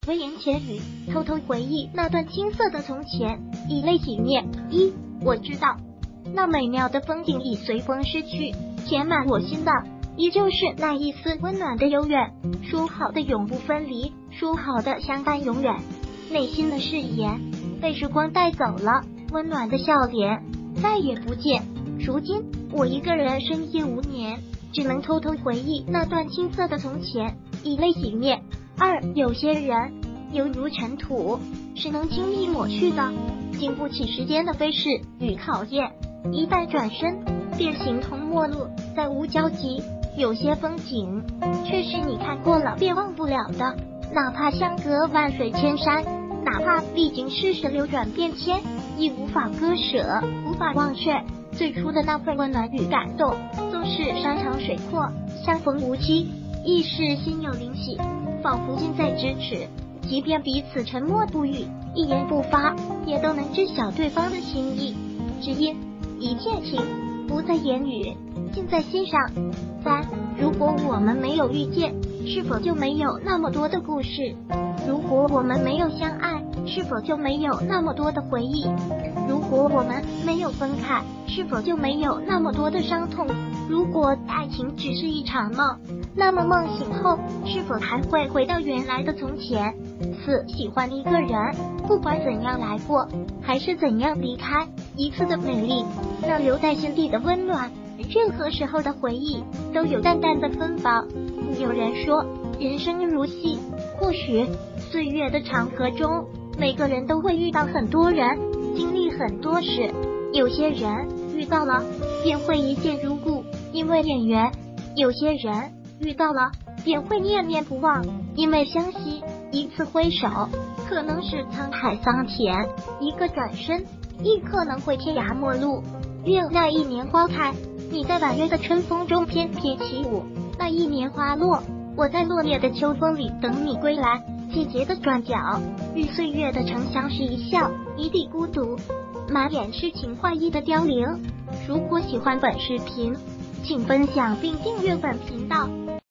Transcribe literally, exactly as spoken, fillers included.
微言浅语，偷偷回忆那段青涩的从前，以泪洗面。一，我知道，那美妙的风景已随风逝去，填满我心的依旧是那一丝温暖的悠远。说好的永不分离，说好的相伴永远，内心的誓言被时光带走了，温暖的笑脸再也不见。如今我一个人深夜无眠，只能偷偷回忆那段青涩的从前，以泪洗面。二，有些人犹如尘土，是能轻易抹去的，经不起时间的飞逝与考验，一旦转身便形同陌路，再无交集。有些风景却是你看过了便忘不了的，哪怕相隔万水千山，哪怕历经世事流转变迁，亦无法割舍，无法忘却最初的那份温暖与感动。纵是山长水阔，相逢无期，亦是心有灵犀，仿佛近在咫尺。即便彼此沉默不语，一言不发，也都能知晓对方的心意。只因一片情，不在言语，尽在心上。三，如果我们没有遇见，是否就没有那么多的故事？如果我们没有相爱，是否就没有那么多的回忆？如果我们没有分开，是否就没有那么多的伤痛？如果爱情只是一场梦，那么梦醒后是否还会回到原来的从前？四，喜欢一个人，不管怎样来过，还是怎样离开，一次的美丽，那留在心底的温暖，任何时候的回忆都有淡淡的芬芳。有人说人生如戏，或许岁月的长河中，每个人都会遇到很多人，经历很多事。有些人遇到了便会一见如故，因为眼缘；有些人遇到了便会念念不忘，因为相惜。一次挥手可能是沧海桑田，一个转身亦可能会天涯陌路。愿那一年花开，你在婉约的春风中翩翩起舞；那一年花落，我在落叶的秋风里等你归来。季节的转角，与岁月的沉相是一笑，一地孤独，满眼诗情画意的凋零。如果喜欢本视频，请分享并订阅本频道。